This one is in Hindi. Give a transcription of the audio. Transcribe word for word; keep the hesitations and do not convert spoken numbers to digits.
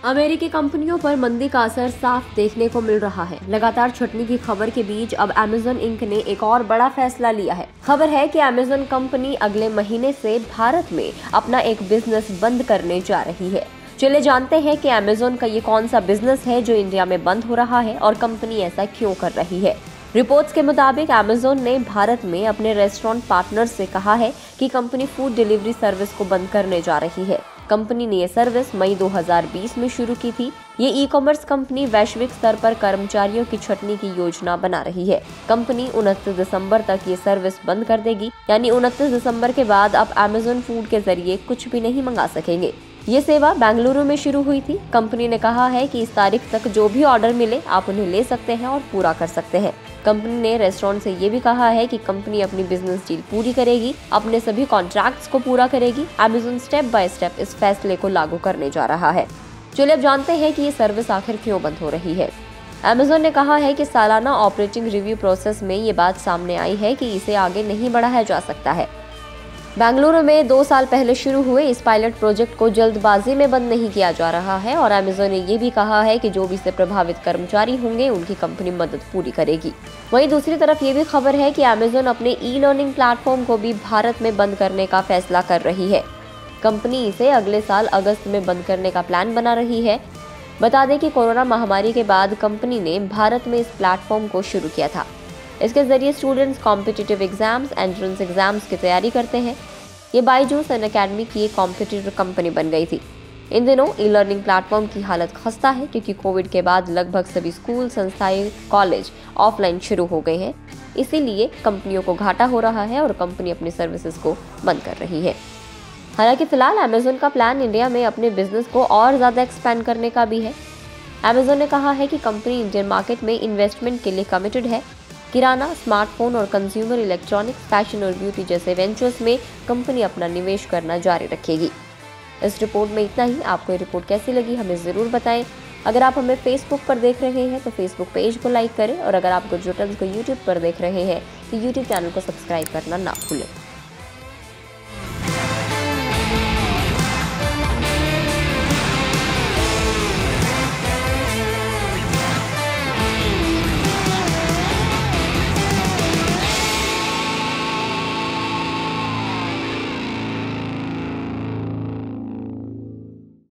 अमेरिकी कंपनियों पर मंदी का असर साफ देखने को मिल रहा है। लगातार छटनी की खबर के बीच अब अमेज़न इंक ने एक और बड़ा फैसला लिया है। खबर है कि अमेज़न कंपनी अगले महीने से भारत में अपना एक बिजनेस बंद करने जा रही है। चलिए जानते हैं कि अमेज़न का ये कौन सा बिजनेस है जो इंडिया में बंद हो रहा है और कंपनी ऐसा क्यों कर रही है। रिपोर्ट्स के मुताबिक अमेज़न ने भारत में अपने रेस्टोरेंट पार्टनर्स से कहा है कि कंपनी फूड डिलीवरी सर्विस को बंद करने जा रही है। कंपनी ने यह सर्विस मई दो हज़ार बीस में शुरू की थी। ये ई कॉमर्स कंपनी वैश्विक स्तर पर कर्मचारियों की छटनी की योजना बना रही है। कंपनी उनतीस दिसंबर तक ये सर्विस बंद कर देगी, यानी उनतीस दिसंबर के बाद आप अमेज़न फूड के जरिए कुछ भी नहीं मंगा सकेंगे। ये सेवा बेंगलुरु में शुरू हुई थी। कंपनी ने कहा है कि इस तारीख तक जो भी ऑर्डर मिले आप उन्हें ले सकते हैं और पूरा कर सकते हैं। कंपनी ने रेस्टोरेंट से ये भी कहा है कि कंपनी अपनी बिजनेस डील पूरी करेगी, अपने सभी कॉन्ट्रैक्ट्स को पूरा करेगी। अमेज़न स्टेप बाय स्टेप इस फैसले को लागू करने जा रहा है। चलिए अब जानते हैं कि ये सर्विस आखिर क्यों बंद हो रही है। अमेज़न ने कहा है कि सालाना ऑपरेटिंग रिव्यू प्रोसेस में ये बात सामने आई है कि इसे आगे नहीं बढ़ाया जा सकता है। बेंगलुरु में दो साल पहले शुरू हुए इस पायलट प्रोजेक्ट को जल्दबाजी में बंद नहीं किया जा रहा है और अमेज़न ने ये भी कहा है कि जो भी इससे प्रभावित कर्मचारी होंगे उनकी कंपनी मदद पूरी करेगी। वहीं दूसरी तरफ ये भी खबर है कि अमेज़न अपने ई लर्निंग प्लेटफॉर्म को भी भारत में बंद करने का फैसला कर रही है। कंपनी इसे अगले साल अगस्त में बंद करने का प्लान बना रही है। बता दें कि कोरोना महामारी के बाद कंपनी ने भारत में इस प्लेटफॉर्म को शुरू किया था। इसके जरिए students competitive exams, entrance exams की तैयारी करते हैं। ये बायजूस एंड अकेडमी की एक कॉम्पिटिटिव कंपनी बन गई थी। इन दिनों ई लर्निंग प्लेटफॉर्म की हालत खस्ता है क्योंकि कोविड के बाद लगभग सभी स्कूल, संस्थाएं, कॉलेज ऑफलाइन शुरू हो गए हैं। इसीलिए कंपनियों को घाटा हो रहा है और कंपनी अपनी सर्विसेज को बंद कर रही है। हालांकि फिलहाल अमेज़न का प्लान इंडिया में अपने बिजनेस को और ज्यादा एक्सपैंड करने का भी है। अमेज़न ने कहा है कि कंपनी इंडियन मार्केट में इन्वेस्टमेंट के लिए कमिटेड है। किराना, स्मार्टफोन और कंज्यूमर इलेक्ट्रॉनिक्स, फैशन और ब्यूटी जैसे वेंचर्स में कंपनी अपना निवेश करना जारी रखेगी। इस रिपोर्ट में इतना ही। आपको ये रिपोर्ट कैसी लगी हमें ज़रूर बताएं। अगर आप हमें फेसबुक पर देख रहे हैं तो फेसबुक पेज को लाइक करें और अगर आप गुड रिटर्न्स को यूट्यूब पर देख रहे हैं तो यूट्यूब चैनल को सब्सक्राइब करना ना भूलें।